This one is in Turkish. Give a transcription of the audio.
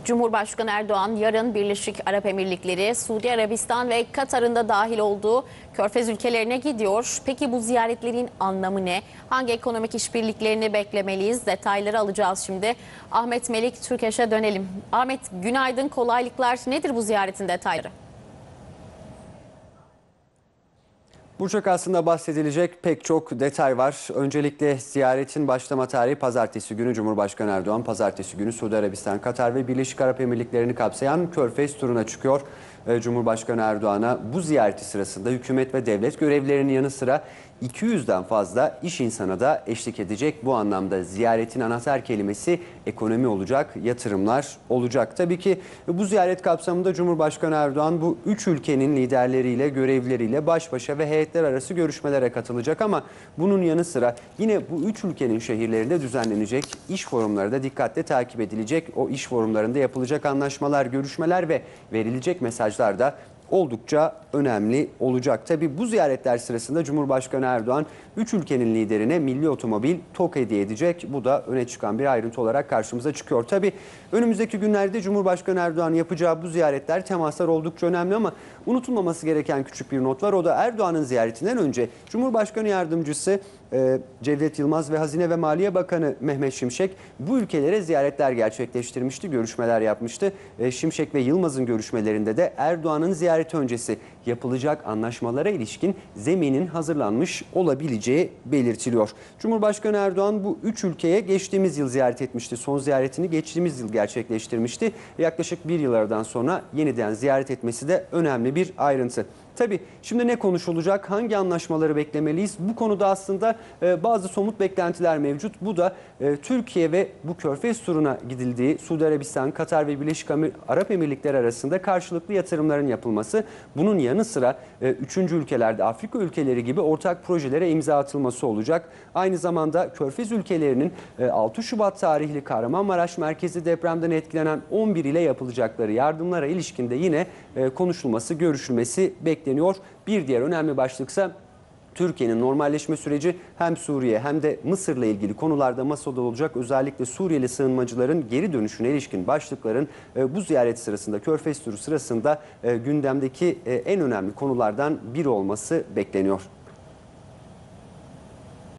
Cumhurbaşkanı Erdoğan yarın Birleşik Arap Emirlikleri, Suudi Arabistan ve Katar'ın da dahil olduğu Körfez ülkelerine gidiyor. Peki bu ziyaretlerin anlamı ne? Hangi ekonomik işbirliklerini beklemeliyiz? Detayları alacağız şimdi. Ahmet Melik Türkeş'e dönelim. Ahmet, günaydın, kolaylıklar. Nedir bu ziyaretin detayları? Burçak, aslında bahsedilecek pek çok detay var. Öncelikle ziyaretin başlama tarihi pazartesi günü. Cumhurbaşkanı Erdoğan pazartesi günü Suudi Arabistan, Katar ve Birleşik Arap Emirlikleri'ni kapsayan Körfez turuna çıkıyor. Cumhurbaşkanı Erdoğan'a bu ziyareti sırasında hükümet ve devlet görevlilerinin yanı sıra 200'den fazla iş insanı da eşlik edecek. Bu anlamda ziyaretin anahtar kelimesi ekonomi olacak, yatırımlar olacak. Tabii ki bu ziyaret kapsamında Cumhurbaşkanı Erdoğan bu 3 ülkenin liderleriyle, görevlileriyle baş başa ve heyetler arası görüşmelere katılacak. Ama bunun yanı sıra yine bu 3 ülkenin şehirlerinde düzenlenecek iş forumları da dikkatle takip edilecek. O iş forumlarında yapılacak anlaşmalar, görüşmeler ve verilecek mesajlar da oldukça önemli olacak. Tabii bu ziyaretler sırasında Cumhurbaşkanı Erdoğan 3 ülkenin liderine milli otomobil TOG hediye edecek. Bu da öne çıkan bir ayrıntı olarak karşımıza çıkıyor. Tabii önümüzdeki günlerde Cumhurbaşkanı Erdoğan yapacağı bu ziyaretler, temaslar oldukça önemli ama unutulmaması gereken küçük bir not var. O da Erdoğan'ın ziyaretinden önce Cumhurbaşkanı Yardımcısı Cevdet Yılmaz ve Hazine ve Maliye Bakanı Mehmet Şimşek bu ülkelere ziyaretler gerçekleştirmişti, görüşmeler yapmıştı. Şimşek ve Yılmaz'ın görüşmelerinde de Erdoğan'ın ziyareti öncesi yapılacak anlaşmalara ilişkin zeminin hazırlanmış olabileceği belirtiliyor. Cumhurbaşkanı Erdoğan bu 3 ülkeye geçtiğimiz yıl ziyaret etmişti. Son ziyaretini geçtiğimiz yıl gerçekleştirmişti. Yaklaşık bir yıl aradan sonra yeniden ziyaret etmesi de önemli bir ayrıntı. Tabii şimdi ne konuşulacak, hangi anlaşmaları beklemeliyiz? Bu konuda aslında bazı somut beklentiler mevcut. Bu da Türkiye ve bu Körfez turuna gidildiği Suudi Arabistan, Katar ve Birleşik Arap Emirlikleri arasında karşılıklı yatırımların yapılması. Bunun yanı sıra 3. ülkelerde Afrika ülkeleri gibi ortak projelere imza atılması olacak. Aynı zamanda Körfez ülkelerinin 6 Şubat tarihli Kahramanmaraş merkezi depremden etkilenen 11 ile yapılacakları yardımlara ilişkin de yine konuşulması, görüşülmesi bekleniyor. Bir diğer önemli başlıksa Türkiye'nin normalleşme süreci hem Suriye hem de Mısır'la ilgili konularda masada olacak. Özellikle Suriyeli sığınmacıların geri dönüşüne ilişkin başlıkların bu ziyaret sırasında, Körfez turu sırasında gündemdeki en önemli konulardan biri olması bekleniyor.